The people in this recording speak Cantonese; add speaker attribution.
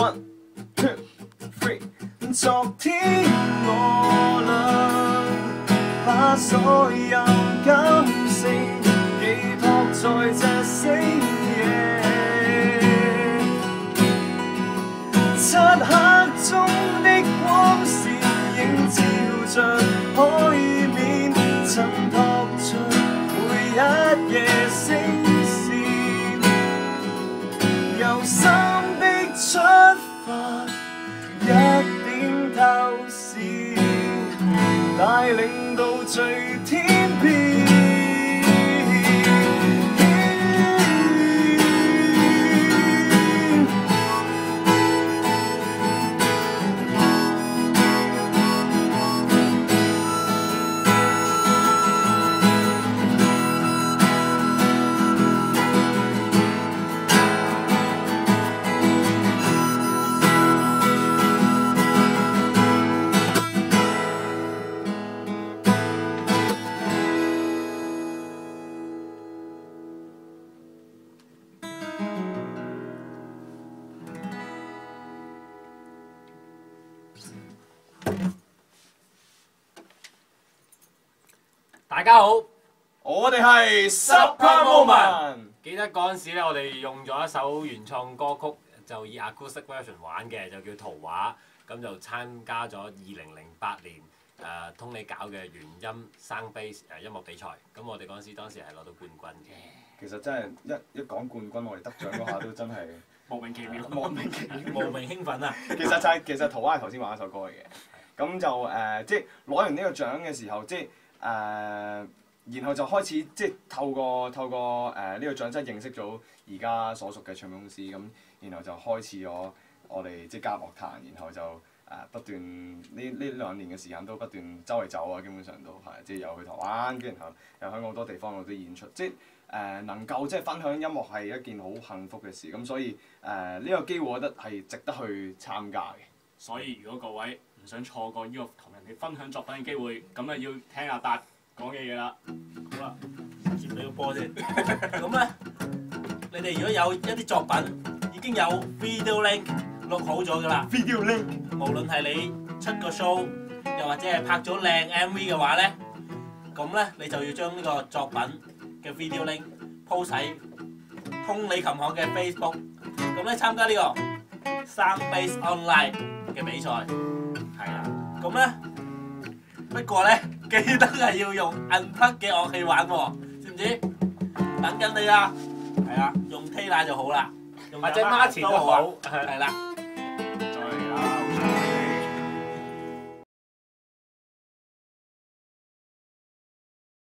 Speaker 1: One, two, three。昨天我倆把所有感性寄託在這星夜，漆黑中的光線映照着海面，襯托出每一夜聲線，由心的出發，一點透視，帶領到最天邊。
Speaker 2: 大家好，
Speaker 1: 我哋係 Super Moment。
Speaker 2: 記得嗰陣時咧，我哋用咗一首原創歌曲，就以 acoustic version 玩嘅，就叫《圖畫》。咁就參加咗2008年通利搞嘅原音 Sound Bass 音樂比賽。咁我哋嗰陣時當時係攞到冠軍嘅。
Speaker 1: 其實真係一講冠軍，我哋得獎嗰下都真係
Speaker 3: 莫名其妙，
Speaker 1: 莫名其妙，
Speaker 2: 無名興奮啊！
Speaker 1: 其實圖畫係頭先玩一首歌嚟嘅，咁就即係攞完呢個獎嘅時候，即係然後就開始即係透過呢個獎，真係認識咗而家所屬嘅唱片公司，咁然後就開始咗我哋即係加入樂壇，然後就不斷呢2年嘅時間都不斷周圍走啊，基本上都係即係又去台灣，跟住然後又香港好多地方有啲演出，即係能夠即係分享音樂係一件好幸福嘅事，咁所以呢個機會我覺得係值得去參加嘅。
Speaker 3: 所以如果各位唔想錯過呢個同人哋分享作品嘅機會，咁啊要聽阿達講嘅嘢啦。好啦，接你個波先。
Speaker 2: 咁咧，你哋如果有一啲作品已經有 video link 錄好咗㗎啦
Speaker 1: video link，
Speaker 2: 無論係你出個 show， 又或者係拍咗靚 MV 嘅話咧，咁咧你就要將呢個作品嘅 video link post 喺通利琴行嘅 Facebook， 咁咧參加呢個 Sound Bass Online 嘅比賽，係啦，咁咧不過咧記得係要用 unplug 嘅樂器玩喎，知唔知？等緊你啊，係啊，用 Taylor 就好啦，或者 Martin 都好，係啦。